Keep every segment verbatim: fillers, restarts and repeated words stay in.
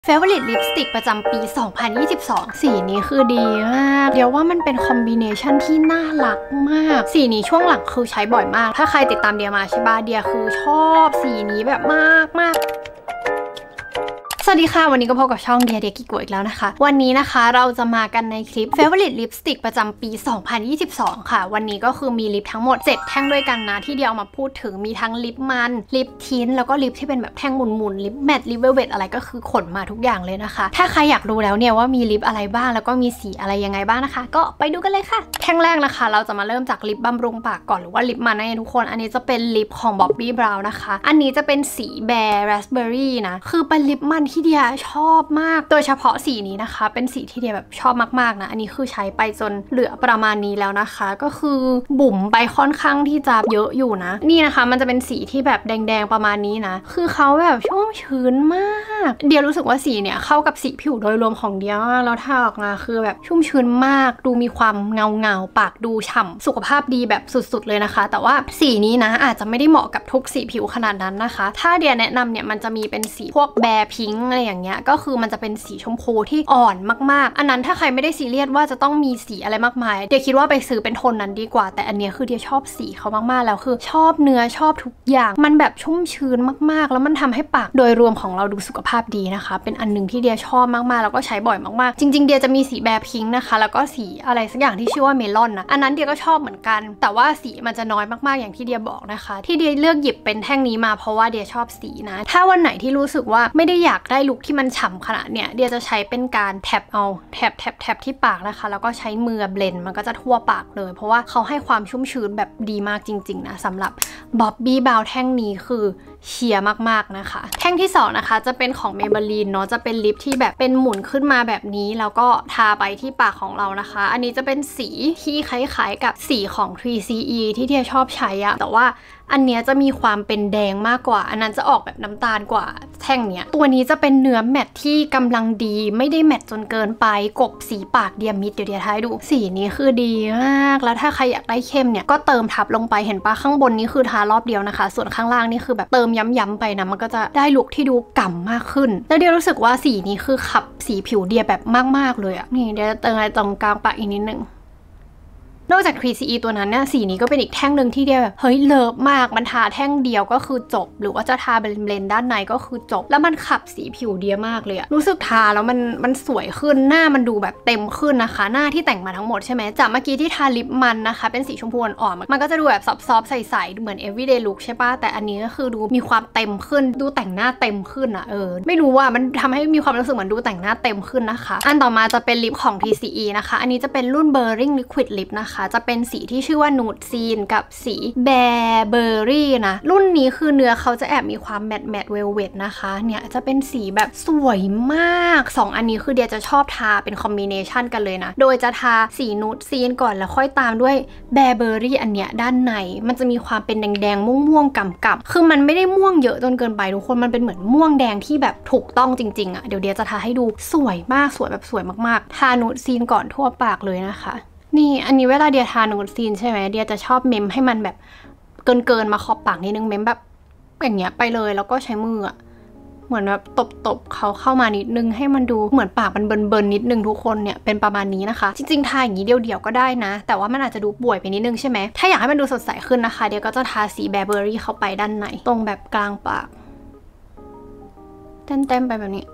Favorite Lipstick ประจำปี สองพันยี่สิบสอง สีนี้คือดีมากเดี๋ยวว่ามันเป็นคอมบิเนชันที่น่ารักมากสีนี้ช่วงหลังคือใช้บ่อยมากถ้าใครติดตามเดียมาใช่ป่ะเดียคือชอบสีนี้แบบมากมากสวัสดีค่ะวันนี้ก็พบกับช่องเดียเดียกิโกะอีกแล้วนะคะวันนี้นะคะเราจะมากันในคลิป Favorite Lipstick ประจำปี สองพันยี่สิบสอง ค่ะวันนี้ก็คือมีลิปทั้งหมดเจ็ดแท่งด้วยกันนะที่เดียเอามาพูดถึงมีทั้งลิปมันลิปทินแล้วก็ลิปที่เป็นแบบแท่งหมุนๆลิปแมตต์ลิปเวลเวตอะไรก็คือขนมาทุกอย่างเลยนะคะถ้าใครอยากรู้แล้วเนี่ยว่ามีลิปอะไรบ้างแล้วก็มีสีอะไรยังไงบ้างนะคะก็ไปดูกันเลยค่ะแท่งแรกนะคะเราจะมาเริ่มจากลิปบำรุงปากก่อนหรือว่าลิปมันนะทุกคนอันนี้จะเป็นลิปของ Bobbi Brown นะคะอันนี้จะเป็นสีแบร์ราสเบอร์รี่นะคือเป็นลิปมันที่เดียชอบมากโดยเฉพาะสีนี้นะคะเป็นสีที่เดียแบบชอบมากๆนะอันนี้คือใช้ไปจนเหลือประมาณนี้แล้วนะคะก็คือบุ๋มไปค่อนข้างที่จะเยอะอยู่นะนี่นะคะมันจะเป็นสีที่แบบแดงๆประมาณนี้นะคือเขาแบบชุ่มชื้นมากเดียรู้สึกว่าสีเนี่ยเข้ากับสีผิวโดยรวมของเดียแล้วทาออกมาคือแบบชุ่มชื้นมากดูมีความเงาเงาปากดูฉ่ำสุขภาพดีแบบสุดๆเลยนะคะแต่ว่าสีนี้นะอาจจะไม่ได้เหมาะกับทุกสีผิวขนาดนั้นนะคะถ้าเดียแนะนำเนี่ยมันจะมีเป็นสีพวกแบร์พิงค์อะไรอย่างเงี้ยก็คือมันจะเป็นสีชมพูที่อ่อนมากๆอันนั้นถ้าใครไม่ได้ซีเรียสว่าจะต้องมีสีอะไรมากมายเดียคิดว่าไปซื้อเป็นโทนนั้นดีกว่าแต่อันเนี้ยคือเดียชอบสีเขามากๆแล้วคือชอบเนื้อชอบทุกอย่างมันแบบชุ่มชื้นมากๆแล้วมันทำให้ปากโดยรวมของเราดูสุขภาพดีนะคะเป็นอันนึงที่เดียชอบมากๆแล้วก็ใช้บ่อยมากๆจริงๆเดียจะมีสีแบร์พิงค์นะคะแล้วก็สีอะไรสักอย่างที่ชื่อว่าเมลอนนะอันนั้นเดียก็ชอบเหมือนกันแต่ว่าสีมันจะน้อยมากๆอย่างที่เดียบอกนะคะที่เดียเลือกหยิบเป็นแท่งนี้มาเพราะว่าเดียชอบสีนะถ้าวันไหนที่รู้สึกว่าไม่ได้อยากได้ลุคที่มันฉ่ำขนาดเนี้ยเดียจะใช้เป็นการแท็บเอาแท็บแท็บแท็บที่ปากนะคะแล้วก็ใช้มือเบลนด์มันก็จะทั่วปากเลยเพราะว่าเขาให้ความชุ่มชื้นแบบดีมากจริงๆนะสำหรับ Bobbi Brown แท่งนี้คือเชียร์มากๆนะคะแท่งที่สองนะคะจะเป็นของ Maybelline เนาะจะเป็นลิปที่แบบเป็นหมุนขึ้นมาแบบนี้แล้วก็ทาไปที่ปากของเรานะคะอันนี้จะเป็นสีที่คล้ายๆกับสีของ ทรี ซี อี ที่เทียชอบใช้อะแต่ว่าอันเนี้ยจะมีความเป็นแดงมากกว่าอันนั้นจะออกแบบน้ำตาลกว่าแท่งเนี้ยตัวนี้จะเป็นเนื้อแมตต์ที่กำลังดีไม่ได้แมตต์จนเกินไปกบสีปากเดียมิดเดี๋ยวเดียทายดูสีนี้คือดีมากแล้วถ้าใครอยากได้เข้มเนี่ยก็เติมทับลงไปเห็นปะข้างบนนี้คือทารอบเดียวนะคะส่วนข้างล่างนี่คือแบบเติมย้ำๆไปนะมันก็จะได้ลุคที่ดูก่ำมากขึ้นแล้วเดียรู้สึกว่าสีนี้คือขับสีผิวเดียแบบมากๆเลยอะนี่เดียเติมอะไรตรงกลางปากอีกนิดนึงนอกจาก ทรี ซี อี ตัวนั้นเนี่ยสีนี้ก็เป็นอีกแท่งหนึ่งที่เดียแบบเฮ้ยเลิฟมากมันทาแท่งเดียวก็คือจบหรือว่าจะทาเบลนด์ด้านในก็คือจบแล้วมันขับสีผิวเดียมากเลยอะรู้สึกทาแล้วมันมันสวยขึ้นหน้ามันดูแบบเต็มขึ้นนะคะหน้าที่แต่งมาทั้งหมดใช่ไหมจากเมื่อกี้ที่ทาลิปมันนะคะเป็นสีชมพูอ่อนๆมันก็จะดูแบบซอฟๆใสๆเหมือน everyday look ใช่ปะแต่อันนี้ก็คือดูมีความเต็มขึ้นดูแต่งหน้าเต็มขึ้นอะเออไม่รู้ว่ามันทำให้มีความรู้สึกเหมือนดูแต่งหน้าเต็มขึ้นนะคะอันต่อมาจะเป็นลิปของ ทรี ซี อี นะคะอันนี้จะเป็นรุ่น Burring Liquid Lip นะคะจะเป็นสีที่ชื่อว่านูดซีนกับสีแบร์เบอร์รี่นะรุ่นนี้คือเนื้อเขาจะแอบมีความแมตต์แมตต์เวลเวตนะคะเนี่ยจะเป็นสีแบบสวยมากสองอันนี้คือเดียจะชอบทาเป็นคอมบิเนชันกันเลยนะโดยจะทาสีนูดซีนก่อนแล้วค่อยตามด้วยแบร์เบอร์รี่อันเนี้ยด้านในมันจะมีความเป็นแดงๆม่วงๆก่ำๆคือมันไม่ได้ม่วงเยอะจนเกินไปทุกคนมันเป็นเหมือนม่วงแดงที่แบบถูกต้องจริงๆอะเดี๋ยวเดียจะทาให้ดูสวยมากสวยแบบสวยมากๆทานูดซีนก่อนทั่วปากเลยนะคะนี่อันนี้เวลาเดียทานูดซีนใช่ไหมเดียจะชอบเมมให้มันแบบเกินเกินมาขอบปากนิดนึงเมมแบบอย่างเงี้ยไปเลยแล้วก็ใช้มืออะเหมือนแบบตบๆเขาเข้ามานิดนึงให้มันดูเหมือนปากมันเบิร์นๆนิดนึงทุกคนเนี่ยเป็นประมาณนี้นะคะจริงๆทาอย่างนี้เดียวๆก็ได้นะแต่ว่ามันอาจจะดูป่วยไปนิดนึงใช่ไหมถ้าอยากให้มันดูสดใสขึ้นนะคะเดียก็จะทาสีแบร์เบอร์รี่เข้าไปด้านในตรงแบบกลางปากเต็มๆไปแบบนี้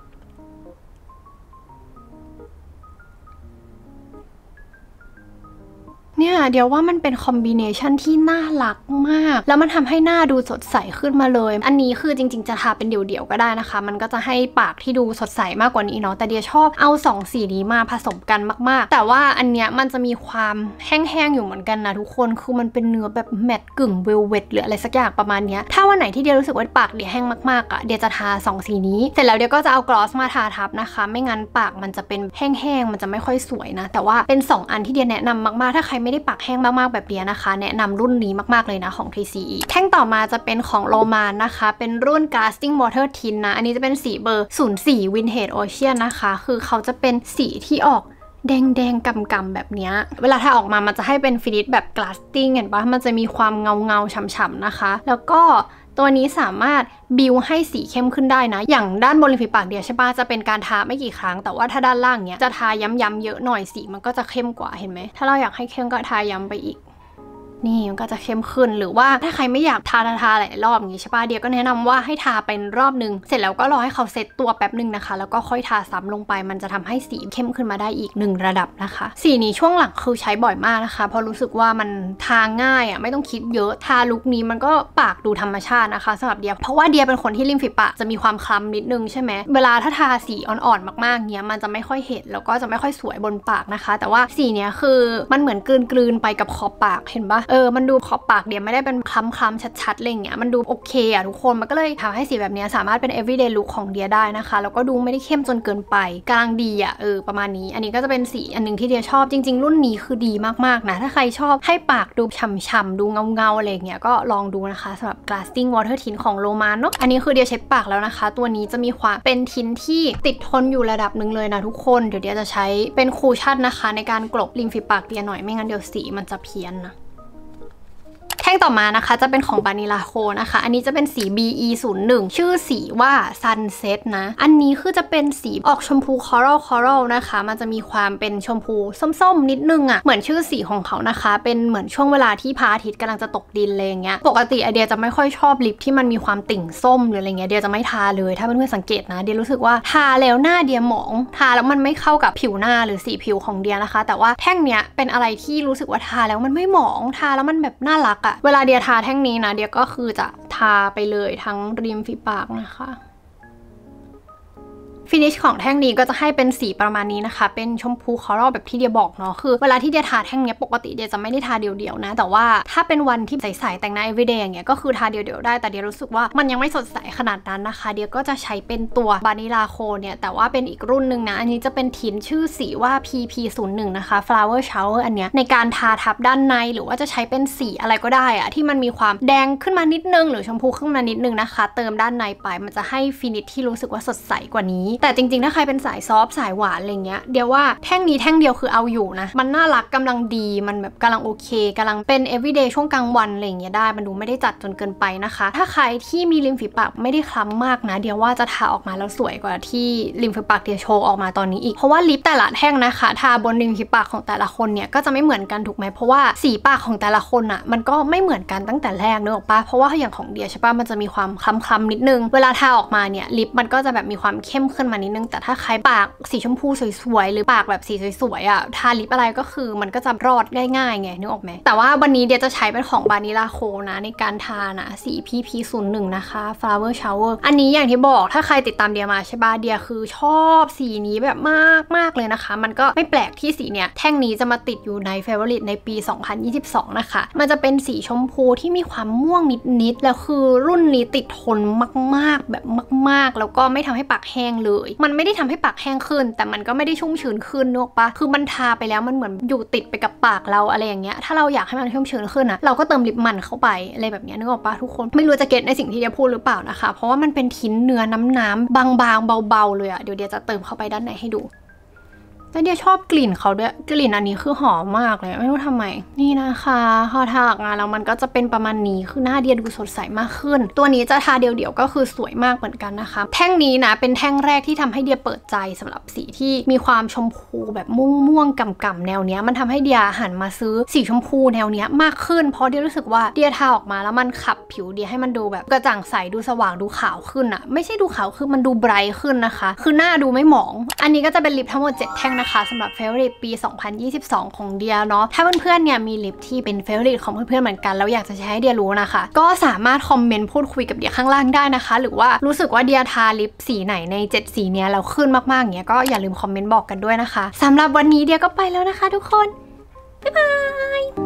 เนี่ยเดี๋ยวว่ามันเป็นคอมบิเนชันที่น่ารักมากแล้วมันทำให้หน้าดูสดใสขึ้นมาเลยอันนี้คือจริงๆจะทาเป็นเดี่ยวๆก็ได้นะคะมันก็จะให้ปากที่ดูสดใสมากกว่านี้เนาะแต่เดียชอบเอาสองสีนี้มาผสมกันมากๆแต่ว่าอันเนี้ยมันจะมีความแห้งๆอยู่เหมือนกันนะทุกคนคือมันเป็นเนื้อแบบแมตต์กึ่งเวลเวตหรืออะไรสักอย่างประมาณเนี้ยถ้าวันไหนที่เดียรู้สึกว่าปากเดียแห้งมากๆอ่ะเดียจะทาสองสีนี้เสร็จแล้วเดียก็จะเอากลอสมาทาทับนะคะไม่งั้นปากมันจะเป็นแห้งๆมันจะไม่ค่อยสวยนะแต่ว่าเป็นสองอันที่เดียแนะนำมากๆถ้าใครไม่ได้ปากแห้งมากแบบนี้นะคะแนะนำรุ่นนี้มากๆเลยนะของ ทรี ซี อี แท่งต่อมาจะเป็นของโรมานนะคะเป็นรุ่น Casting Water Tint นะอันนี้จะเป็นสีเบอร์ ศูนย์สี่ Vintage Ocean นะคะคือเขาจะเป็นสีที่ออกแดงๆกำๆแบบนี้เวลาถ้าออกมามันจะให้เป็นฟินิชแบบ Casting เห็นปะมันจะมีความเงาๆฉ่ำๆนะคะแล้วก็ตัวนี้สามารถบิวให้สีเข้มขึ้นได้นะอย่างด้านบนริมฝีปากเดียใช่ปะจะเป็นการทาไม่กี่ครั้งแต่ว่าถ้าด้านล่างเนี้ยจะทาย้ำๆเยอะหน่อยสีมันก็จะเข้มกว่าเห็นไหมถ้าเราอยากให้เข้มก็ทาย้ำไปอีกนี่มันก็จะเข้มขึ้นหรือว่าถ้าใครไม่อยากทาทาทาหลายรอบอย่างนี้ใช่ปะเดียก็แนะนำว่าให้ทาเป็นรอบนึงเสร็จแล้วก็รอให้เขาเซตตัวแป๊บนึงนะคะแล้วก็ค่อยทาซ้ำลงไปมันจะทำให้สีเข้มขึ้นมาได้อีกหนึ่งระดับนะคะสีนี้ช่วงหลังคือใช้บ่อยมากนะคะเพราะรู้สึกว่ามันทาง่ายอ่ะไม่ต้องคิดเยอะทาลุคนี้มันก็ปากดูธรรมชาตินะคะสำหรับเดียเพราะว่าเดียเป็นคนที่ริมฝีปากจะมีความคล้ำนิดนึงใช่ไหมเวลาถ้าทาสีอ่อนๆมากๆเนี้ยมันจะไม่ค่อยเห็นแล้วก็จะไม่ค่อยสวยบนปากนะคะแต่ว่าสีเนี้ยคือมันเหมือนกลืนๆไปกับขอบปากเห็นปะเออมันดูขอบปากเดียไม่ได้เป็นคล้ำๆชัดๆอะไรอย่างเงี้ยมันดูโอเคอะทุกคนมันก็เลยทำให้สีแบบนี้สามารถเป็น everyday look ของเดียได้นะคะแล้วก็ดูไม่ได้เข้มจนเกินไปกลางดีอะเออประมาณนี้อันนี้ก็จะเป็นสีอันนึงที่เดียชอบจริงๆรุ่นนี้คือดีมากๆนะถ้าใครชอบให้ปากดูฉ่ำๆดูเงาๆอะไรเงี้ยก็ลองดูนะคะสำหรับ Glassing Water Tint ของโลมาเนาะอันนี้คือเดียเช็ดปากแล้วนะคะตัวนี้จะมีความเป็นทินที่ติดทนอยู่ระดับหนึ่งเลยนะทุกคนเดี๋ยวเดียจะใช้เป็นคูชั่นนะคะในการกลบริมฝีปากเดียหน่อยไม่งั้นเดี๋ยวสีมันจะเพี้ยนนะแท่งต่อมานะคะจะเป็นของบานิลาโคนะคะอันนี้จะเป็นสี บี อี ศูนย์หนึ่ง ชื่อสีว่า Sunset นะอันนี้คือจะเป็นสีออกชมพูคอรัลคอรัลนะคะมันจะมีความเป็นชมพูส้มๆนิดนึงอะ่ะเหมือนชื่อสีของเขานะคะเป็นเหมือนช่วงเวลาที่พระอาทิตย์กำลังจะตกดินเลยอย่างเงี้ยปกติไอเดียจะไม่ค่อยชอบลิปที่มันมีความติ่งส้มหรืออะไรเงี้ยเดียจะไม่ทาเลยถ้าเพื่อนๆสังเกตนะเดียรู้สึกว่าทาแล้วหน้าเดียหมองทาแล้วมันไม่เข้ากับผิวหน้าหรือสีผิวของเดียนะคะแต่ว่าแท่งเนี้ยเป็นอะไรที่รู้สึกว่าทาแล้วมันไม่หมองทาแล้วมันแบบน่ารักอะเวลาเดียทาแท่งนี้นะเดียก็คือจะทาไปเลยทั้งริมฝีปากนะคะฟินิชของแท่งนี้ก็จะให้เป็นสีประมาณนี้นะคะเป็นชมพูคอรัลแบบที่เดียบอกเนาะคือเวลาที่เดียทาแท่งนี้ปกติเดียจะไม่ได้ทาเดี่ยวๆนะแต่ว่าถ้าเป็นวันที่ใสๆแต่งหน้า everyday อย่างเงี้ยก็คือทาเดี่ยวๆได้แต่เดียรู้สึกว่ามันยังไม่สดใสขนาดนั้นนะคะเดียก็จะใช้เป็นตัวบานิลาโคเนี่ยแต่ว่าเป็นอีกรุ่นหนึ่งนะอันนี้จะเป็นทินชื่อสีว่า พี พี ศูนย์หนึ่ง นะคะ flower shower อันเนี้ยในการทาทับด้านในหรือว่าจะใช้เป็นสีอะไรก็ได้อะที่มันมีความแดงขึ้นมานิดนึงหรือชมพูขึ้นมานิดนึงนะคะเติมด้านในไปมันจะให้ฟินิชที่รู้สึกว่าสดใสกว่านี้แต่จริงๆถ้าใครเป็นสายซอฟสายหวานอะไรเงี้ยเดี๋ยวว่าแท่งนี้แท่งเดียวคือเอาอยู่นะมันน่ารักกำลังดีมันแบบกำลังโอเคกำลังเป็น everyday ช่วงกลางวันอะไรเงี้ยได้มันดูไม่ได้จัดจนเกินไปนะคะถ้าใครที่มีริมฝีปากไม่ได้คล้ำมากนะเดี๋ยวว่าจะทาออกมาแล้วสวยกว่าที่ริมฝีปากเดียโชว์ออกมาตอนนี้อีกเพราะว่าลิปแต่ละแท่งนะคะทาบนริมฝีปากของแต่ละคนเนี่ยก็จะไม่เหมือนกันถูกไหมเพราะว่าสีปากของแต่ละคนอ่ะมันก็ไม่เหมือนกันตั้งแต่แรกเนอะป่ะเพราะว่าอย่างของเดียใช่ป่ะมันจะมีความคล้ำๆนิดนึงเวลาทาออกมาเนี่ยลิปมันก็จะแบบมีความเข้มขึ้นมานิดนึงแต่ถ้าใครปากสีชมพูสวยๆหรือปากแบบสีสวยๆอ่ะทาลิปอะไรก็คือมันก็จะรอดง่ายๆไงนึกออกไหมแต่ว่าวันนี้เดียจะใช้เป็นของบานิลาโคนะในการทานะสี พี พี ศูนย์หนึ่ง นะคะ flower shower อันนี้อย่างที่บอกถ้าใครติดตามเดียมาใช่ป่ะเดียคือชอบสีนี้แบบมากมากเลยนะคะมันก็ไม่แปลกที่สีเนี้ยแท่งนี้จะมาติดอยู่ใน favorite ในปีสองพันยี่สิบสองนะคะมันจะเป็นสีชมพูที่มีความม่วงนิดๆแล้วคือรุ่นนี้ติดทนมากๆแบบมากๆแล้วก็ไม่ทำให้ปากแห้งเลยมันไม่ได้ทำให้ปากแห้งขึ้นแต่มันก็ไม่ได้ชุ่มชื้นขึ้นนึกปะคือมันทาไปแล้วมันเหมือนอยู่ติดไปกับปากเราอะไรอย่างเงี้ยถ้าเราอยากให้มันชุ่มชื้นขึ้นนะเราก็เติมลิปมันเข้าไปอะไรแบบนี้นึกออกปะทุกคนไม่รู้จะเก็ตในสิ่งที่เดียพูดหรือเปล่านะคะเพราะว่ามันเป็นทิ้นเนื้อน้ำๆบางๆเบาๆเลยอะเดี๋ยวเดียจะเติมเข้าไปด้านในให้ดูแล้วเดียชอบกลิ่นเขาด้วยกลิ่นอันนี้คือหอมมากเลยไม่รู้ทำไมนี่นะคะพอทาออกมาแล้วมันก็จะเป็นประมาณนี้คือหน้าเดียดูสดใสมากขึ้นตัวนี้จะทาเดี่ยวๆก็คือสวยมากเหมือนกันนะคะแท่งนี้นะเป็นแท่งแรกที่ทำให้เดียเปิดใจสำหรับสีที่มีความชมพูแบบม่วงๆก่ำๆแนวเนี้ยมันทำให้เดียหันมาซื้อสีชมพูแนวเนี้ยมากขึ้นเพราะเดียรู้สึกว่าเดียทาออกมาแล้วมันขับผิวเดียให้มันดูแบบกระจ่างใสดูสว่างดูขาวขึ้นอะไม่ใช่ดูขาวคือมันดูไบรท์ขึ้นนะคะคือหน้าดูไม่หมองอันนี้ก็จะเป็นลิปทั้งหมดเจ็ดแท่งนะคะสำหรับ favoriteปีสองพันยี่สิบสองของเดียเนาะถ้าเพื่อนๆเนี่ยมีลิปที่เป็น favorite ของเพื่อนๆเหมือนกันแล้วอยากจะใช้ให้เดียรู้นะคะก็สามารถคอมเมนต์พูดคุยกับเดียข้างล่างได้นะคะหรือว่ารู้สึกว่าเดียทาลิปสีไหนในเจ็ดสีเนี้ยแล้วขึ้นมากๆอย่างเงี้ยก็อย่าลืมคอมเมนต์บอกกันด้วยนะคะสำหรับวันนี้เดียก็ไปแล้วนะคะทุกคนบ๊ายบาย